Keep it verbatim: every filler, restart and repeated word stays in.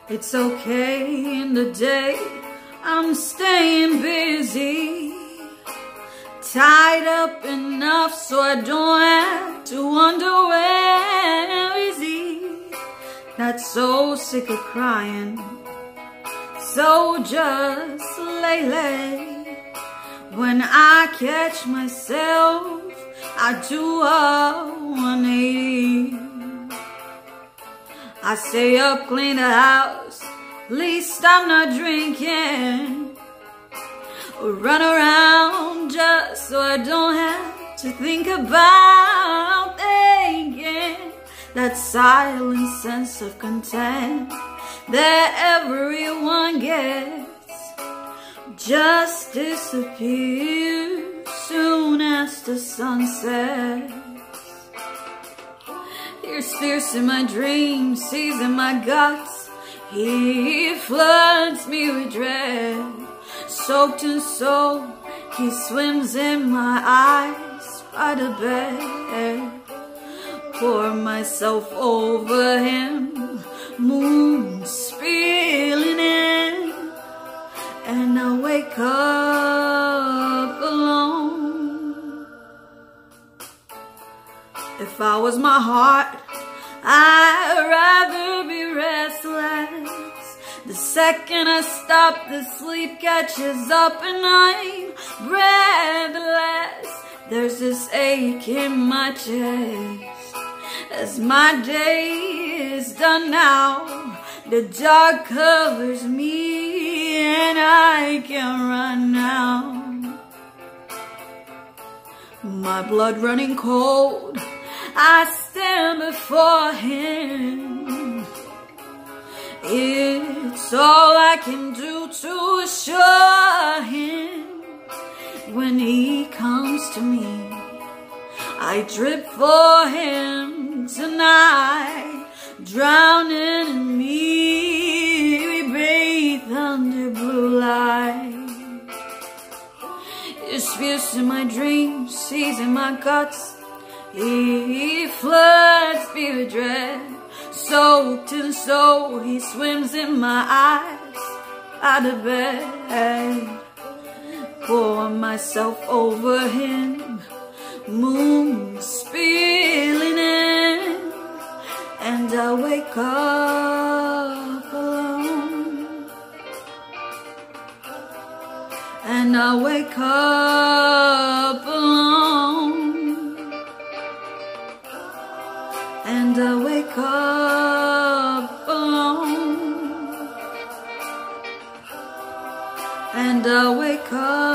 It's okay in the day, I'm staying busy, tied up enough so I don't have to wonder where is he. Not so sick of crying, so just lately, when I catch myself, I do a one eighty. I stay up, clean the house, least I'm not drinking, or run around just so I don't have to think about thinking. That silent sense of content that everyone gets just disappears soon as the sun sets. He's fierce in my dreams, sees in my guts, he floods me with dread. Soaked in soul, he swims in my eyes by the bed. Pour myself over him, moon spilling in, and I wake up alone. If I was my heart, I'd rather be restless. The second I stop, the sleep catches up and I'm breathless. There's this ache in my chest as my day is done now. The dark covers me and I can't run now. My blood running cold, I stand before him. It's all I can do to assure him. When he comes to me, I drip for him tonight. Drowning in me, we bathe under blue light. He's fierce in my dreams, sees in my guts, he floods me with dread. Soaked in soul, he swims in my eyes out of bed. Pour myself over him, moon spilling in, and I wake up alone. And I wake up alone. And I wake up alone. And I wake up